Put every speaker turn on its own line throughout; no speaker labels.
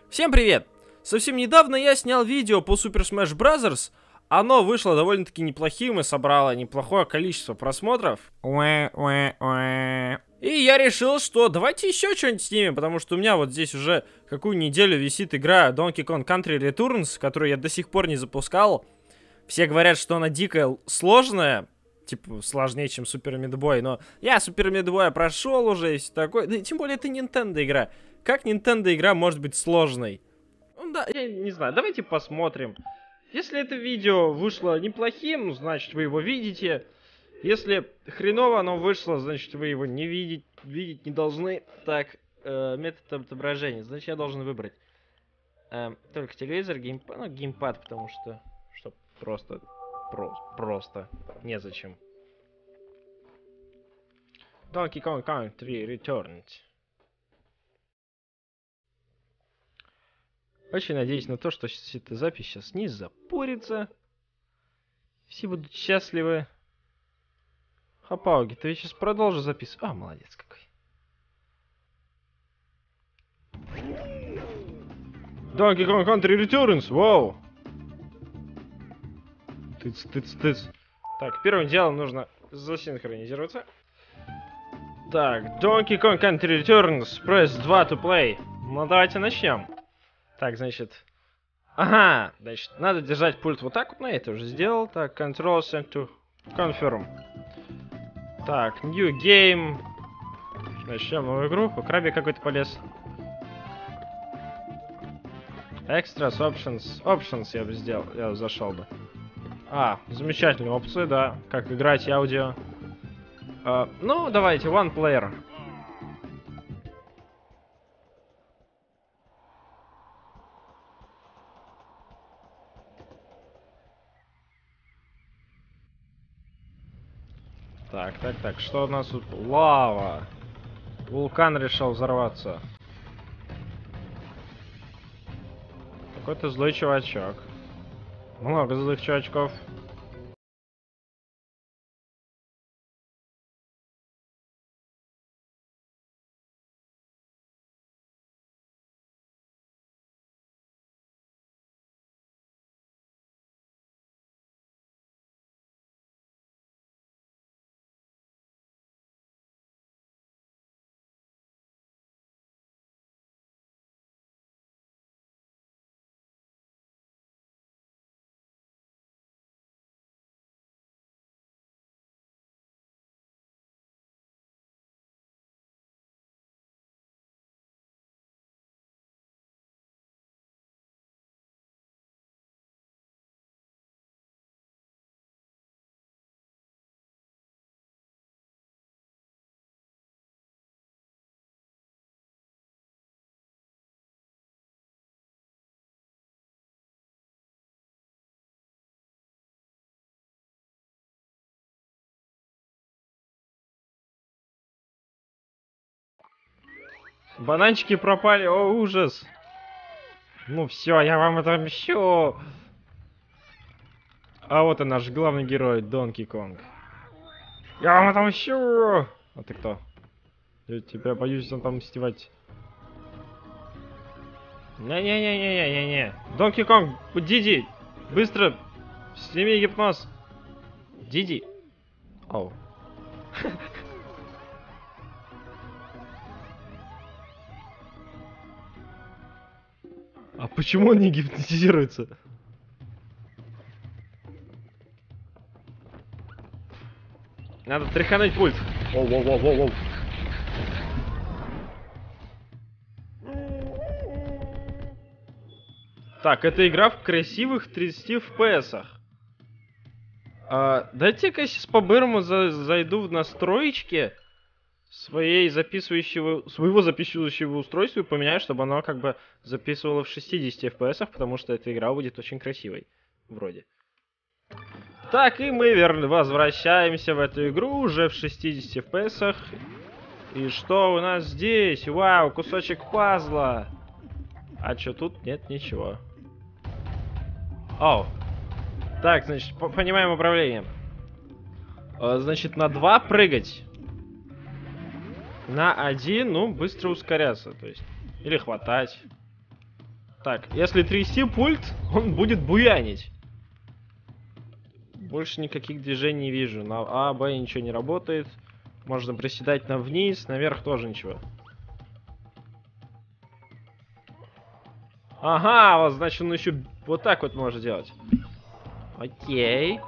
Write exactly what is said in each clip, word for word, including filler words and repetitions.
Всем привет! Совсем недавно я снял видео по Super Smash Bros. Оно вышло довольно-таки неплохим и собрало неплохое количество просмотров. И я решил, что давайте еще что-нибудь снимем, потому что у меня вот здесь уже какую неделю висит игра Donkey Kong Country Returns, которую я до сих пор не запускал. Все говорят, что она дико сложная, типа сложнее, чем Super Meat Boy, но я Super Meat Boy прошел уже и все такое. Да, тем более это Nintendo игра. Как Nintendo игра может быть сложной? Ну да, я не знаю, давайте посмотрим. Если это видео вышло неплохим, значит вы его видите. Если хреново оно вышло, значит вы его не видеть, видеть не должны. Так, э, метод отображения, значит я должен выбрать э, только телевизор, геймпад, ну геймпад, потому что, что просто, про, просто, незачем. Donkey Kong Country Returns. Очень надеюсь на то, что эта запись сейчас не запорится. Все будут счастливы. Хапауги, ты сейчас продолжишь записывать. А, молодец какой. Donkey Kong Country Returns, вау! Тыц, тыц, тыц. Так, первым делом нужно засинхронизироваться. Так, Donkey Kong Country Returns, press два to play. Ну, давайте начнем. Так, значит... Ага, значит, надо держать пульт вот так вот, на это уже сделал. Так, Control Send to Confirm. Так, New Game. Начнем новую игру. У Краби какой-то полез. Extras, Options. Options я бы сделал, я зашел бы. А, замечательные опции, да. Как играть и аудио. А, ну, давайте, One Player. Так, так, так, что у нас тут? Лава. Вулкан решил взорваться. Какой-то злой чувачок. Много злых чувачков. Бананчики пропали, о ужас. Ну все, я вам отомщу. А вот и наш главный герой, Донки Конг. Я вам отомщу. А ты кто? Я тебя боюсь отомстивать. Не-не-не-не-не-не-не. Донки Конг, Диди, быстро сними гипноз. Диди. Оу. А почему он не гипнотизируется? Надо тряхануть пульт. Воу-воу-воу-воу-воу. Так, это игра в красивых тридцати эф пи эсах. А, дайте-ка я сейчас по-бырому за зайду в настройки своей записывающего, своего записывающего устройства и поменяю, чтобы оно как бы записывало в шестидесяти эф пи эсах, потому что эта игра будет очень красивой. Вроде. Так, и мы верно возвращаемся в эту игру уже в шестидесяти эф пи эсах. И что у нас здесь? Вау, кусочек пазла. А что тут? Нет, ничего. Оу. Так, значит, понимаем управление. Значит, на два прыгать. На один, ну, быстро ускоряться, то есть. Или хватать. Так, если трясти пульт, он будет буянить. Больше никаких движений не вижу. На А, Б ничего не работает. Можно приседать на вниз, наверх тоже ничего. Ага, вот значит он еще вот так вот может делать. Окей.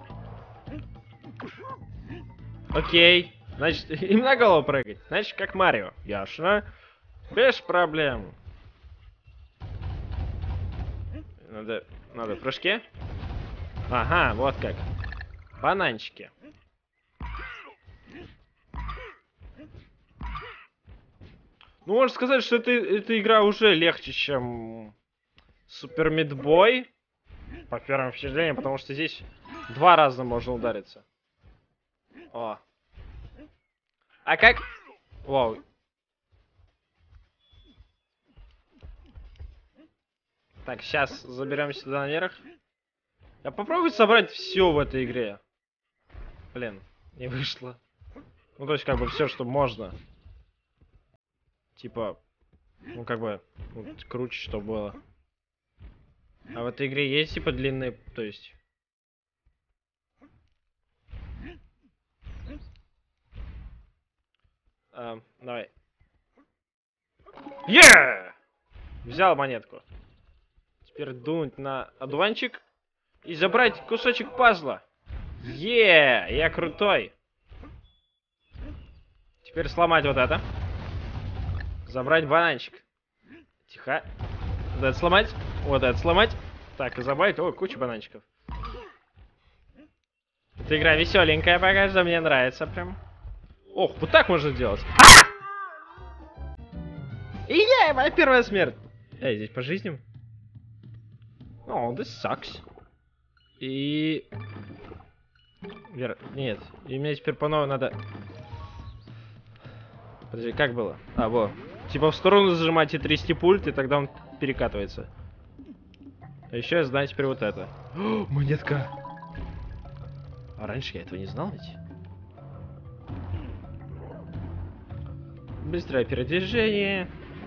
Окей. Значит, им на голову прыгать. Значит, как Марио. Ясно. Без проблем. Надо, надо прыжки. Ага, вот как. Бананчики. Ну, можно сказать, что это, эта игра уже легче, чем Super Meat Boy. По первым впечатлениям, потому что здесь два раза можно удариться. О. А как? Вау. Так, сейчас заберемся сюда наверх. Я попробую собрать все в этой игре. Блин, не вышло. Ну, то есть, как бы, все, что можно. Типа, ну, как бы, ну, круче, что было. А в этой игре есть, типа, длинные, то есть... А, давай. Yeah! Взял монетку. Теперь дунуть на одуванчик и забрать кусочек пазла. Е, я крутой. Теперь сломать вот это. Забрать бананчик. Тихо. Вот это сломать. Вот это сломать. Так, и забрать. О, куча бананчиков. Эта игра веселенькая пока что, мне нравится прям. Ох, вот так можно делать. И я, моя первая смерть. Эй, здесь по жизням. О, oh, this sucks. И... Вер... Нет, и мне теперь по новой надо... Подожди, как было? А, во. Типа в сторону зажимать и трясти пульт, и тогда он перекатывается. А еще я знаю теперь вот это. О, монетка! А раньше я этого не знал ведь? Быстрое передвижение.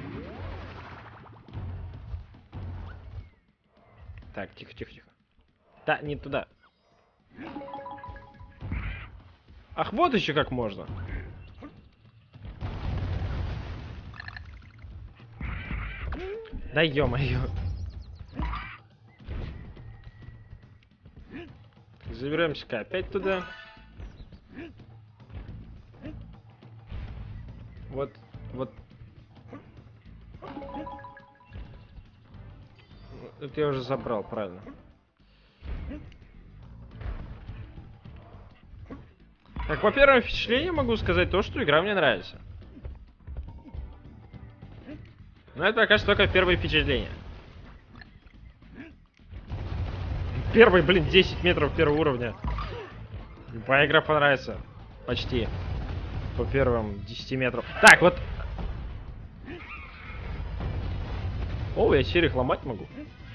Так, тихо, тихо, тихо. Да, не туда. Ах, вот еще как можно. Да ё-моё. Заберемся-ка опять туда. Вот, вот. Это я уже забрал, правильно. Так, по первому впечатлению могу сказать то, что игра мне нравится. Но это пока что только первое впечатление. Первый, блин, десять метров первого уровня. Моя игра понравится. Почти. По первым десяти метрам. Так, вот. О, я теперь их ломать могу.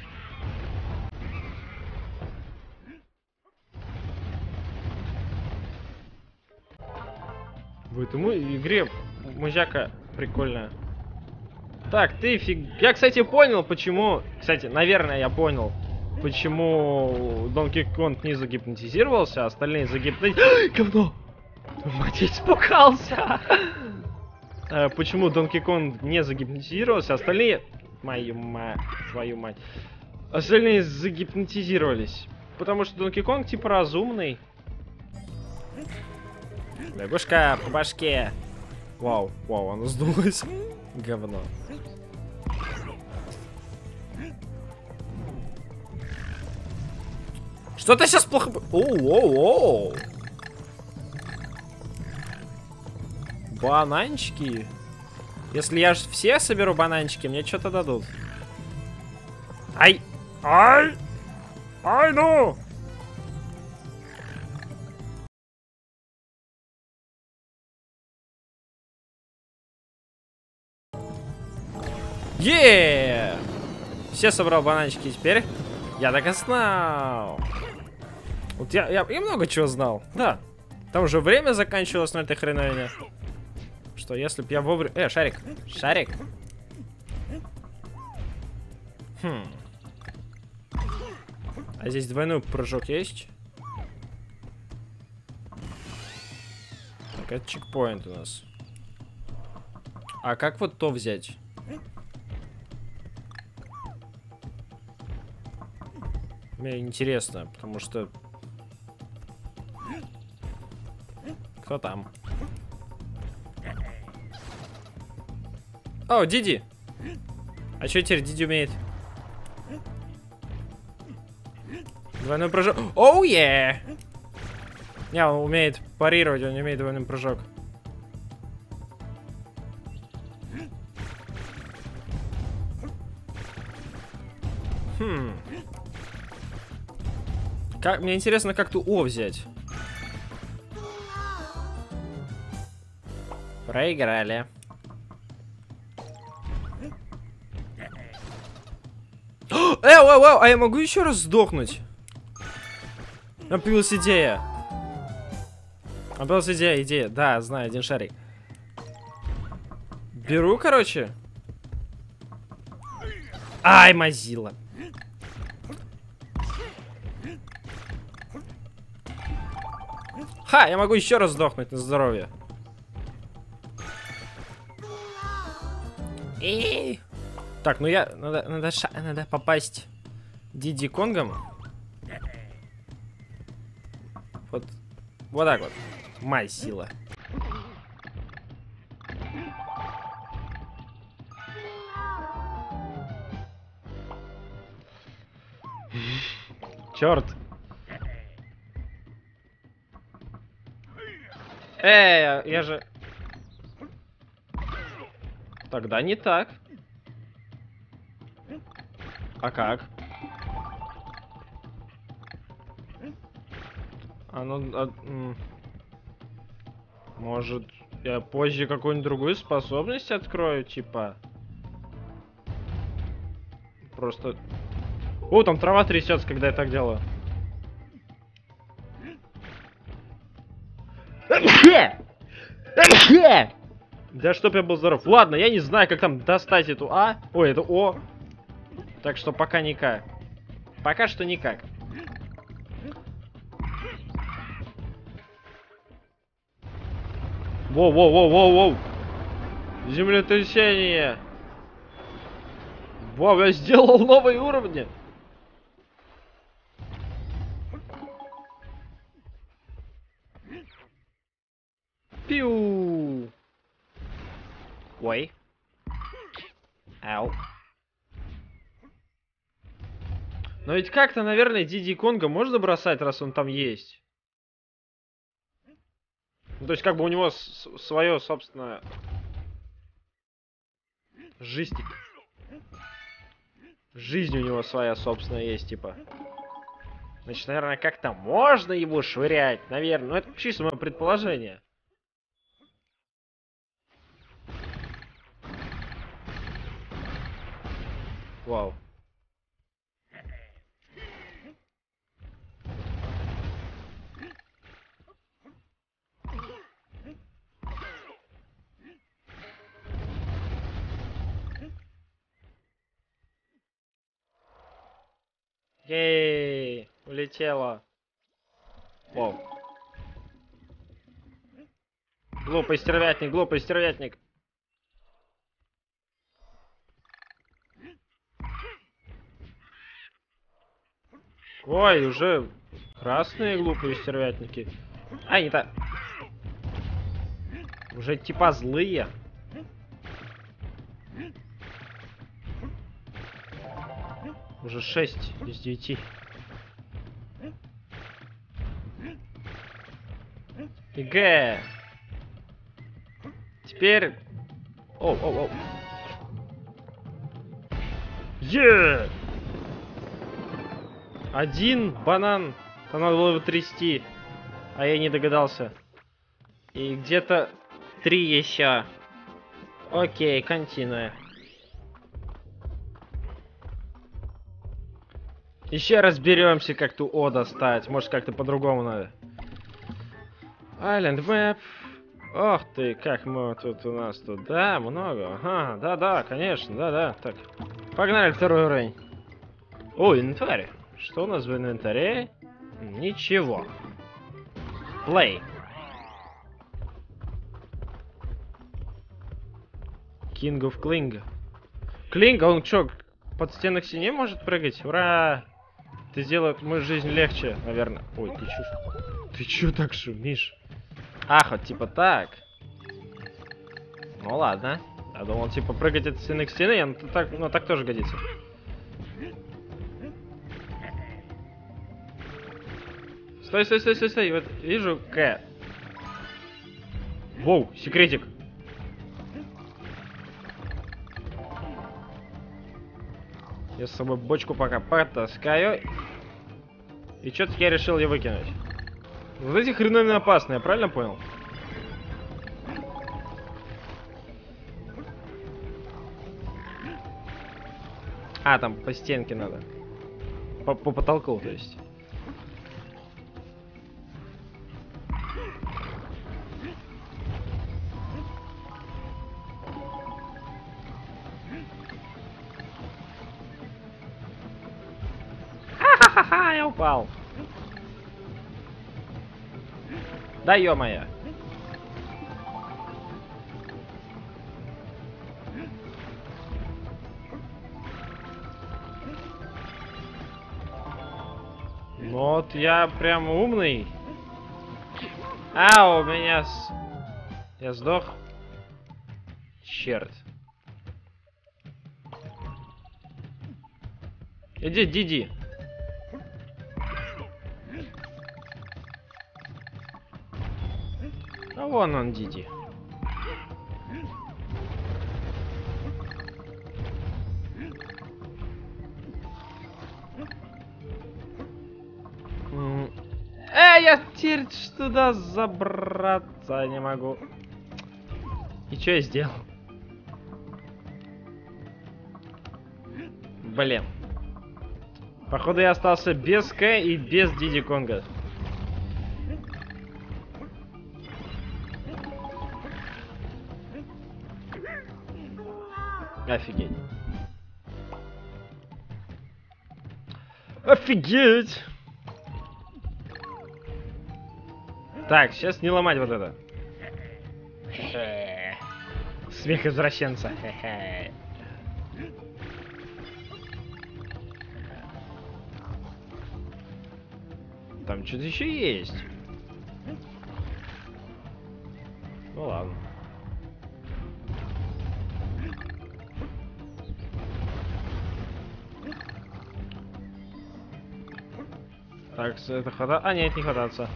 В этому игре музяка прикольная. Так, ты фиг... Я, кстати, понял, почему... Кстати, наверное, я понял, почему Donkey Kong не загипнотизировался, а остальные загипнотизировались... Говно! Мать, я испугался! Почему Donkey Kong не загипнотизировался, а остальные... Мою мать, твою мать. Остальные загипнотизировались. Потому что Donkey Kong типа разумный. Лягушка по башке. Вау, вау, оно сдулось. Говно. Что-то сейчас плохо... Оу-оу-оу. Бананчики. Если я все соберу бананчики, мне что-то дадут. Ай! Ай! Ай, ну! Еее! Все собрал бананчики теперь. Я так и знал. Вот я, я, я много чего знал. Да. Там уже время заканчивалось на этой хреновине. Что если б я вовремя... Э, шарик. Шарик. Хм. А здесь двойной прыжок есть? Так, это чекпоинт у нас. А как вот то взять? Мне интересно, потому что... Кто там? О, Диди! А что теперь Диди умеет? Двойной прыжок. Оу, е! Не, он умеет парировать, он не умеет двойной прыжок. Хм. Как, мне интересно, как ту О взять. Проиграли. Эу, эу, эу, а я могу еще раз сдохнуть? Появилась идея. Появилась идея, идея. Да, знаю, один шарик. Беру, короче. Ай, мазила. Ха, я могу еще раз сдохнуть на здоровье. И... Так, ну я... Надо, надо, ша... надо попасть Диди Конгом. Вот. Вот так вот. Моя сила. Черт. Эй, я же... Тогда не так. А как? А ну... А, может, я позже какую-нибудь другую способность открою, типа? Просто... О, там трава трясется, когда я так делаю. Да чтоб я был здоров. Ладно, я не знаю, как там достать эту А. Ой, это О. Так что пока никак. Пока что никак. Воу-воу-воу-воу-воу. Землетрясение. Вау, я сделал новые уровни. Пиу. Ой. Ау. Но ведь как-то, наверное, Диди Конга можно бросать, раз он там есть. Ну, то есть, как бы у него свое собственное... Жизнь. Жизнь у него своя собственная есть, типа. Значит, наверное, как-то можно его швырять, наверное. Ну, это чисто мое предположение. Вау. Ей, улетела. Вау. Глупый стервятник, глупый стервятник. Ой, уже красные глупые стервятники. А, не так. Уже типа злые. Уже шесть из девяти. ЕГЭ. Теперь... Оу, оу, оу. Е! Один банан. Там надо было его трясти. А я не догадался. И где-то три еще. Окей, континуя. Еще разберемся, как ту О достать. Может, как-то по-другому надо. Island Map. Ох ты, как мы тут у нас тут. Да, много. Ага, да-да, конечно, да-да. Так, погнали второй уровень. О, инвентарь. Что у нас в инвентаре? Ничего. Play. King of Kling. Клинг, он чё, под стены к стене может прыгать? Ура! Ты сделает мою жизнь легче, наверное. Ой, ты чё? Ты чё так шумишь? Ах, вот типа так. Ну ладно. Я думал, типа, прыгать от стены к стене, но так, ну, так тоже годится. Стой, стой, стой, стой, стой. Вот вижу К. Воу, секретик. Я с собой бочку пока потаскаю. И что-то я решил ее выкинуть. Вот эти хреновины опасные, я правильно понял? А, там по стенке надо. По, по потолку, то есть. Ха-ха-ха, я упал. Да ё-моё. Вот я прям умный. А, у меня с... Я сдох. Черт. Иди, Диди. А вон он, Диди. Э, я теперь туда забраться не могу. И что я сделал? Блин. Походу я остался без К и без Диди Конга. Офигеть. Офигеть! Так, сейчас не ломать вот это. Смех извращенца. Там что-то еще есть. Ну ладно. Так, это хватает. А, нет, не хватается.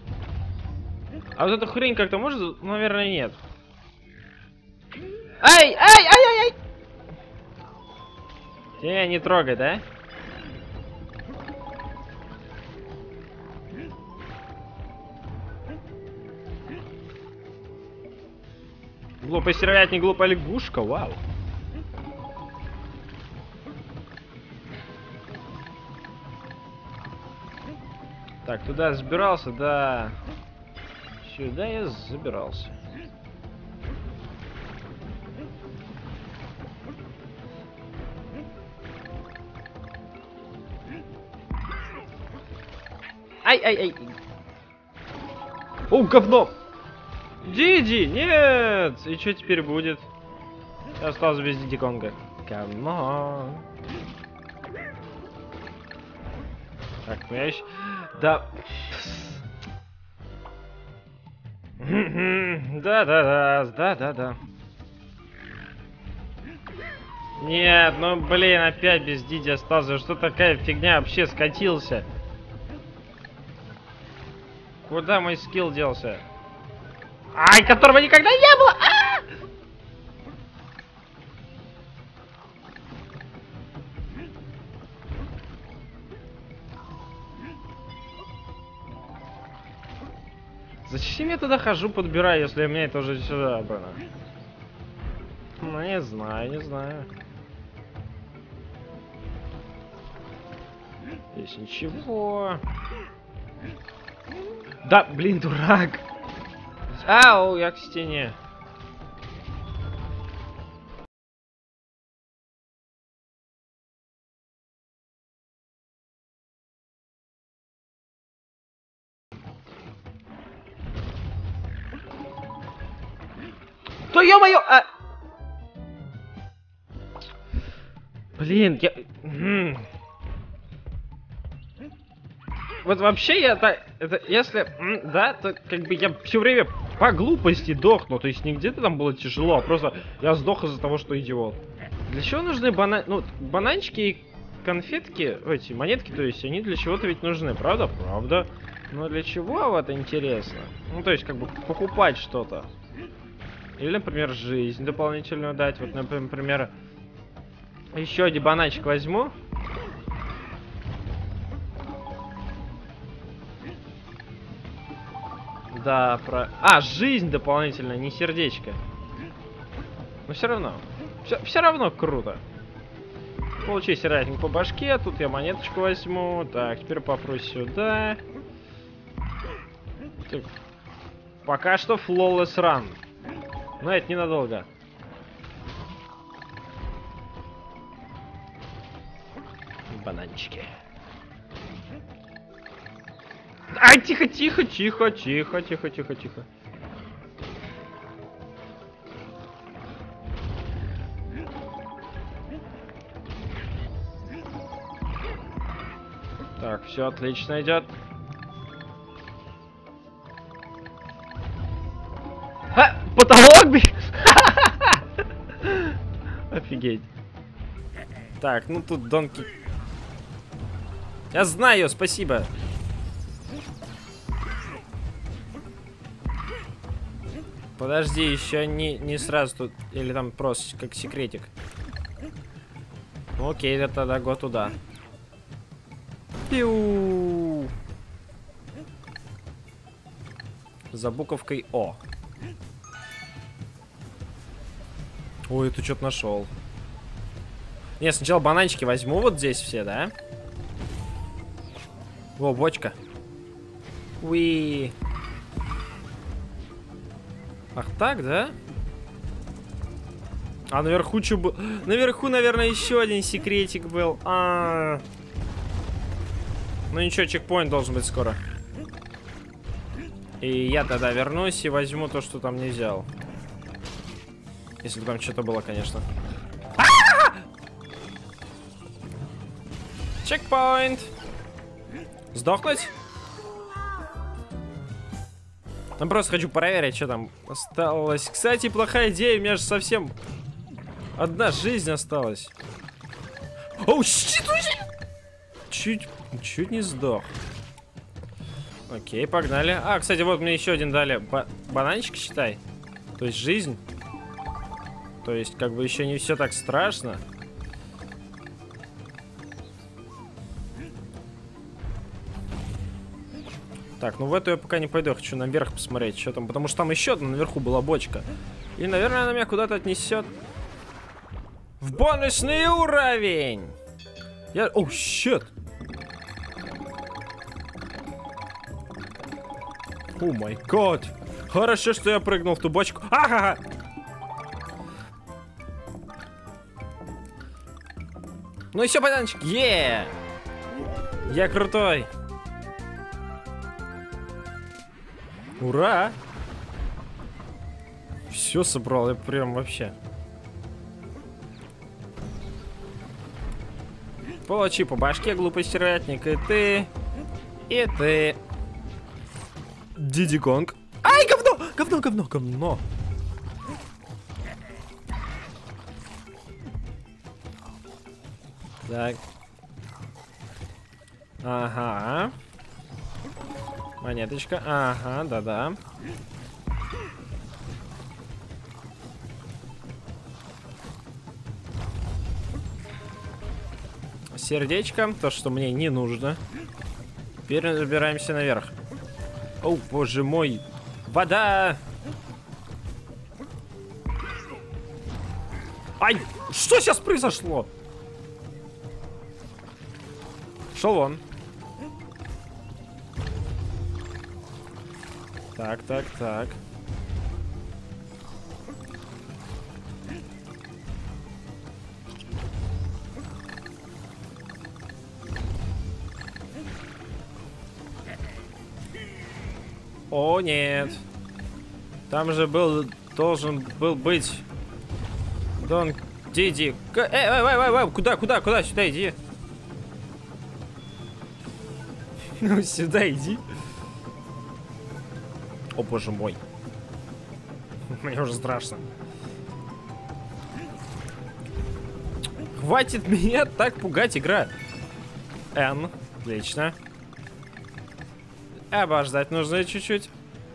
А вот эту хрень как-то может? Наверное, нет. Ай, ай, ай, ай, ай! Тебя не трогай, да? Глупый стервятник, глупая лягушка, вау. Так, туда забирался, да. Сюда я забирался. Ай-ай-ай. О, говно! Диди, нет! И что теперь будет? Я остался без Диди Конга. Камон. Так, ну я еще... Да. Да-да-да, да-да-да. Нет, ну блин, опять без Диди остался. Что такая фигня вообще скатился? Куда мой скилл делся? Ай, которого никогда не было! А! Зачем я туда хожу, подбираю, если у меня это уже сюда, блин? Ну, не знаю, не знаю. Здесь ничего. Да, блин, дурак. Ау, я к стене. Да ё-моё! А... Блин, я... Вот вообще я так... Это, если... Да, то как бы я все время по глупости дохну. То есть не где-то там было тяжело, а просто я сдох из-за того, что идиот. Для чего нужны бана... ну, бананчики и конфетки, эти монетки, то есть они для чего-то ведь нужны, правда? Правда. Но для чего вот интересно? Ну, то есть как бы покупать что-то. Или, например, жизнь дополнительную дать. Вот, например, еще один бананчик возьму. Да, про... А, жизнь дополнительная, не сердечко. Но все равно. Все, все равно круто. Получи сиратник по башке. Тут я монеточку возьму. Так, теперь попробуй сюда. Так. Пока что flawless run. Но это ненадолго. Бананчики. Ай, тихо, тихо, тихо, тихо, тихо, тихо, тихо. Так, все отлично идет. А, потолок, блин! Офигеть. Так, ну тут Донки... Я знаю, спасибо. Подожди, еще не, не сразу тут... Или там просто как секретик. Ну, окей, это тогда го туда. Пиу! За буковкой О. Ой, ты что-то нашел. Не, сначала бананчики возьму вот здесь все, да? Во, бочка. Уи. Ах так, да? А наверху что был? Наверху, наверное, еще один секретик был. А -а -а. Ну ничего, чекпоинт должен быть скоро. И я тогда вернусь и возьму то, что там не взял. Если там что-то было, конечно. Чекпоинт. Сдохнуть? Ну, просто хочу проверить, что там осталось. Кстати, плохая идея, у меня же совсем одна жизнь осталась. Оу, щит! Чуть, чуть не сдох. Окей, погнали. А, кстати, вот мне еще один дали ба бананчик, считай. То есть жизнь. То есть, как бы еще не все так страшно. Так, ну в эту я пока не пойду, я хочу наверх посмотреть, что там, потому что там еще одна наверху была бочка. И, наверное, она меня куда-то отнесет в бонусный уровень. Я... О, щит! О май гад! Хорошо, что я прыгнул в ту бочку. Ага! Ну еще бананчик! Е! Я крутой! Ура! Все собрал, я прям вообще. Получи по башке, глупый стервятник, и ты, и ты. Диди Конг. Ай, говно! Говно, говно, говно! Так. Ага. Монеточка. Ага, да-да. Сердечко. То, что мне не нужно. Теперь забираемся наверх. О, боже мой. Вода! Ай! Что сейчас произошло? Шел вон. Так, так, так. О, нет. Там же был должен был быть Дон Диди. Эй, эй, эй, эй, куда, куда, куда? Сюда иди. Ну, сюда иди. О, боже мой. Мне уже страшно. Хватит меня так пугать, игра. Н. Отлично. Обождать нужно чуть-чуть.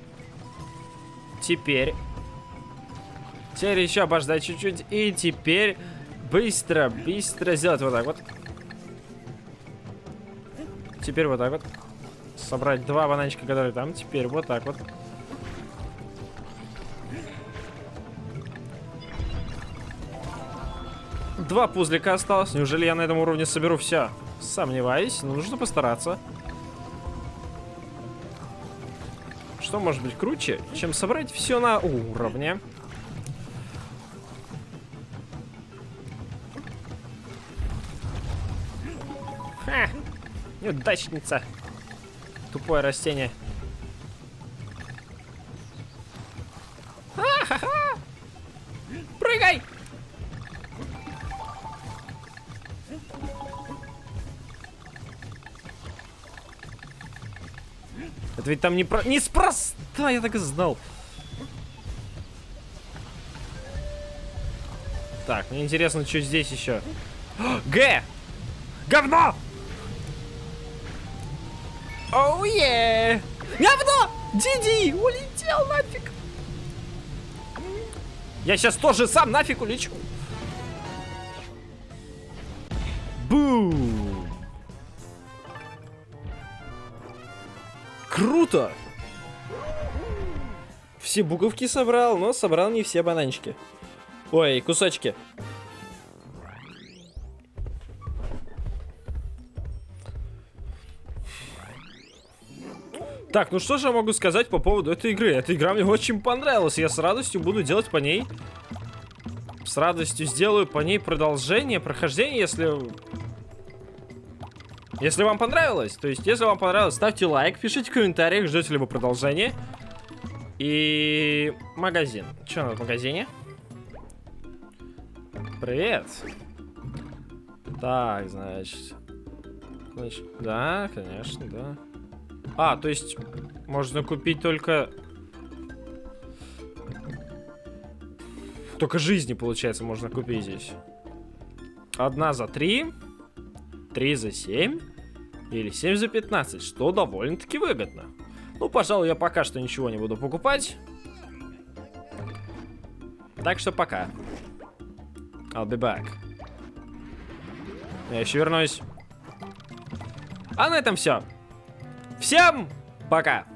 Теперь. Теперь еще обождать чуть-чуть. И теперь быстро, быстро сделать вот так вот. Теперь вот так вот. Собрать два бананчика, которые там. Теперь вот так вот. Два пузлика осталось. Неужели я на этом уровне соберу все? Сомневаюсь, но нужно постараться. Что может быть круче, чем собрать все на уровне? Ха! Неудачница. Тупое растение. Ха-ха-ха! Прыгай! Это ведь там не про... Неспроста, я так и знал. Так, мне интересно, что здесь еще. Г! Говно! Оу, е! Говно! Диди! Улетел нафиг! Я сейчас тоже сам нафиг улечу. Бум! Круто! Все буковки собрал, но собрал не все бананчики. Ой, кусочки. Так, ну что же я могу сказать по поводу этой игры? Эта игра мне очень понравилась. Я с радостью буду делать по ней. С радостью сделаю по ней продолжение, прохождение, если... Если вам понравилось. То есть, если вам понравилось, ставьте лайк, пишите в комментариях, ждете ли вы продолжение. И... магазин. Что у нас в магазине? Привет. Так, значит... значит... Да, конечно, да. А, то есть, можно купить только... Только жизни, получается, можно купить здесь. Одна за три. Три за семь. Или семь за пятнадцать, что довольно-таки выгодно. Ну, пожалуй, я пока что ничего не буду покупать. Так что пока. I'll be back. Я еще вернусь. А на этом все. Всем пока.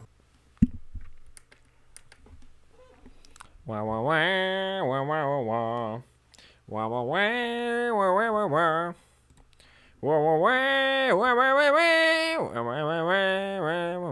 Ва-ва-ва-ва-ва-ва. Ва-ва-ва-ва-ва-ва-ва. Ва-ва-ва-ва-ва-ва-ва.